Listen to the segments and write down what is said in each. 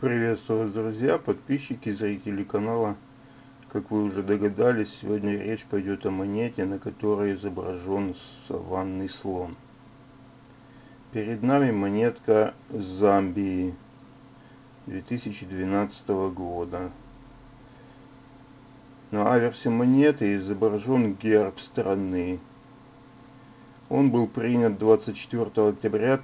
Приветствую вас, друзья, подписчики, зрители канала. Как вы уже догадались, сегодня речь пойдет о монете, на которой изображен саванный слон. Перед нами монетка Замбии 2012 года. На аверсе монеты изображен герб страны. Он был принят 24 октября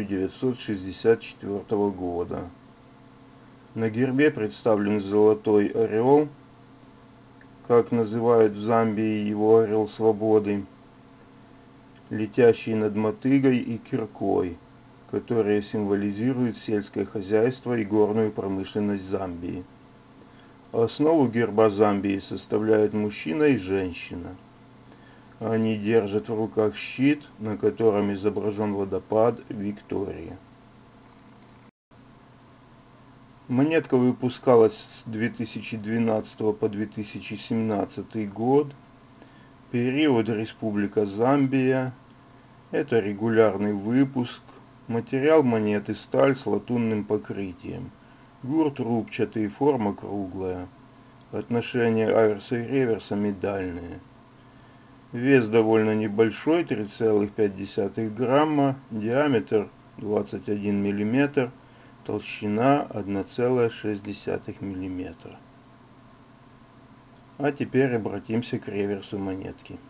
1964 года. На гербе представлен золотой орел, как называют в Замбии его орел свободы, летящий над мотыгой и киркой, которые символизируют сельское хозяйство и горную промышленность Замбии. Основу герба Замбии составляют мужчина и женщина. Они держат в руках щит, на котором изображен водопад Виктория. Монетка выпускалась с 2012 по 2017 год. Период Республика Замбия. Это регулярный выпуск. Материал монеты сталь с латунным покрытием. Гурт трубчатый, форма круглая. Отношение аверса и реверса медальные. Вес довольно небольшой, 3,5 грамма. Диаметр 21 мм. Толщина 1,6 мм. А теперь обратимся к реверсу монетки.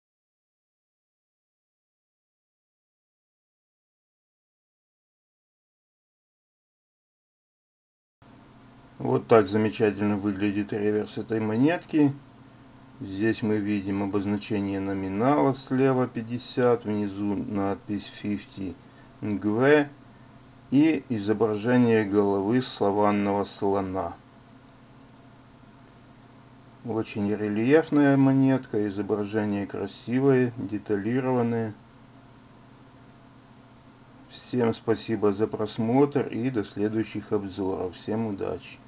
Вот так замечательно выглядит реверс этой монетки. Здесь мы видим обозначение номинала слева 50, внизу надпись 50 нгве и изображение головы саванного слона. Очень рельефная монетка, изображение красивое, деталированное. Всем спасибо за просмотр и до следующих обзоров. Всем удачи!